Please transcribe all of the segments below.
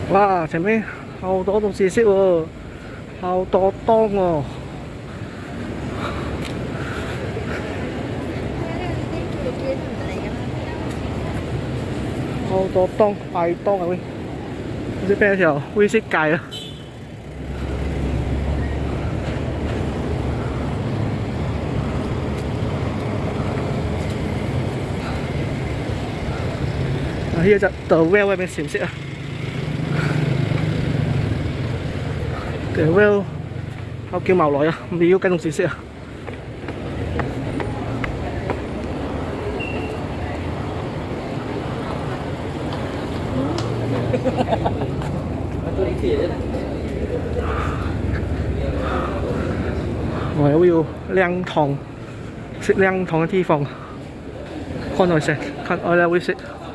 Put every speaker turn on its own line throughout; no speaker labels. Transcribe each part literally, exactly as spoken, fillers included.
哇，前面好多东西食哦，好多檔哦。好多檔，大檔啊喂！呢邊有條灰色街啊。啊，呢隻 The Well 嗰邊識唔識啊？The Well 好叫茅來啊，唔要跟東西識啊。我又要涼湯，食涼湯嘅地方，看來食，看我哋會食。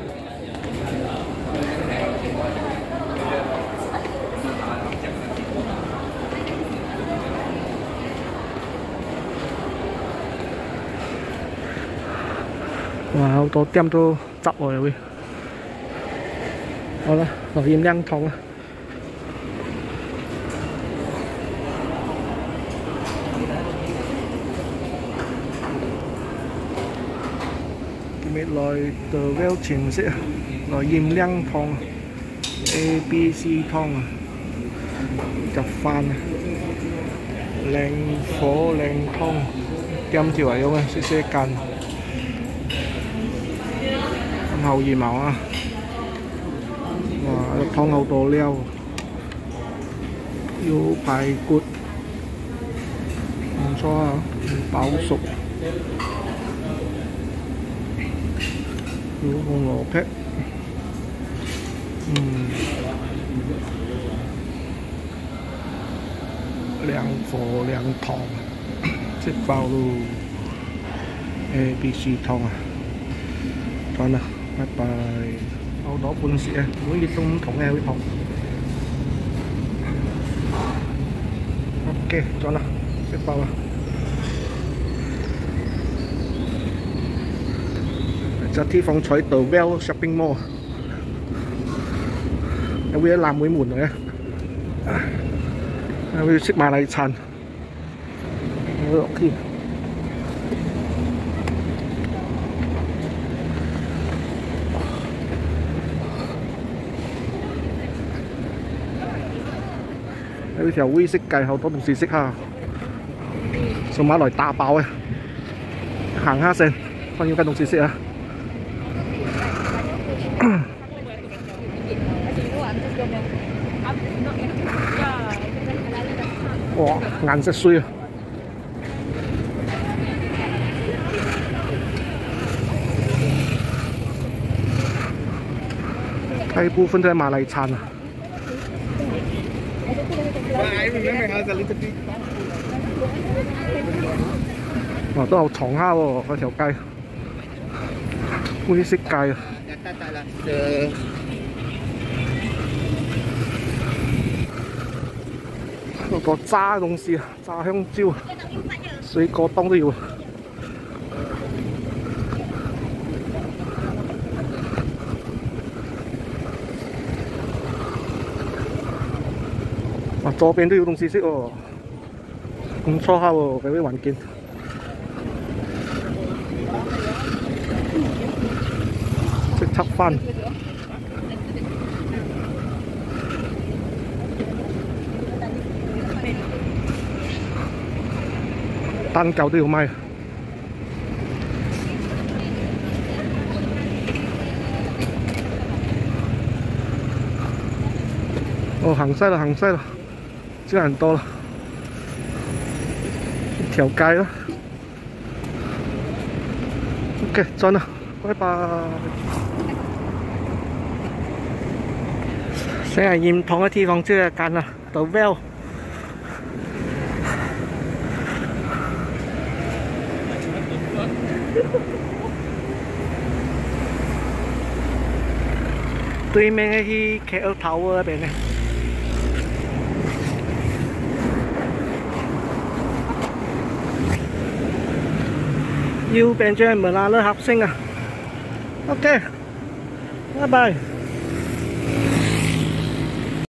哇！好多店都執喎會。好啦，來飲涼湯啊！今日來 The Well 前色啊，來飲涼湯 A B C 湯啊，夾飯啊，靚火靚湯，點條嚟用啊，細細間。後二毛啊！哇，個湯好多料，有排骨，唔錯啊，飽熟，有紅蘿蔔，嗯，涼火涼湯，食飽咯 ，A B C 湯啊，得啦。拜拜，好多款式啊，每日都唔同嘅會學。OK， 咗啦，食飽啦。隻地方在 The Well Shopping Mall， 有會喺南會門嚟嘅，有會食馬來餐。OK。有條灰色街好多東西食下，上馬來打包啊！行下先，看要間東西食啊！哇，顏色水啊！大部分都係馬來餐啊！哇，都好長下喎，嗰條街，灰色街啊！好多炸東西啊，炸香蕉，水果檔都有。哇，左邊都有東西食喎，唔錯下喎，嗰啲環境。食七飯。蛋餃都要賣。哦，行西啦，行西啦。真係很多了，一條街啦。OK， 轉啦，拜拜。成日鹽塘嘅地方即係間啦 ，The Well。對面嘅係 K L Tower 嗰邊嘅。右邊就係馬拉樂合星啊。OK，拜拜。